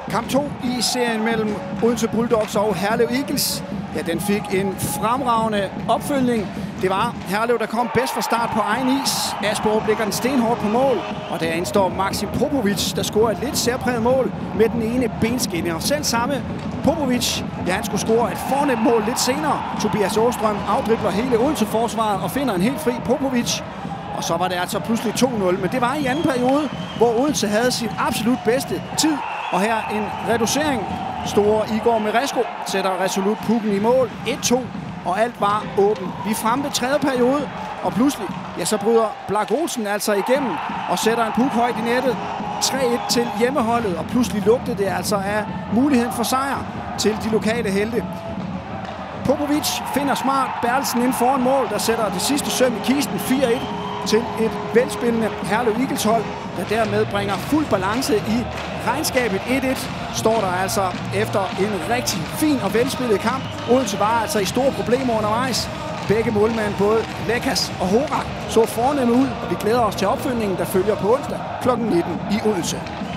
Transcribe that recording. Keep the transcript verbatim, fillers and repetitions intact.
Kamp to i serien mellem Odense Bulldogs og Herlev Eagles. Ja, den fik en fremragende opfølgning. Det var Herlev, der kom bedst fra start på egen is. Asborg blikker den stenhårdt på mål, og derinde står Maxim Popovic, der scorer et lidt særpræget mål med den ene benskinne. Og selv samme Popovic, ja, han skulle score et fornemt mål lidt senere. Tobias Åstrøm afdribler hele Odense-forsvaret og finder en helt fri Popovic. Og så var det altså pludselig to nul, men det var i anden periode, hvor Odense havde sin absolut bedste tid. Og her en reducering. Store Igor Meresko sætter resolut pukken i mål. et to, og alt var åbent. Vi er fremme ved tredje periode, og pludselig, ja, så bryder Blark Olsen altså igennem og sætter en puk højt i nettet. tre et til hjemmeholdet, og pludselig lugtede det altså af muligheden for sejr til de lokale helte. Popovic finder smart Bertelsen ind foran mål, der sætter det sidste søm i kisten. fire et til et velspillende Herlev Eagles hold, der dermed bringer fuld balance i regnskabet. et et står der altså efter en rigtig fin og velspillet kamp. Odense var altså i store problemer undervejs. Begge målmænd, både Lekas og Horak, så fornemme ud, og vi glæder os til opfølgningen, der følger på onsdag klokken nitten i Odense.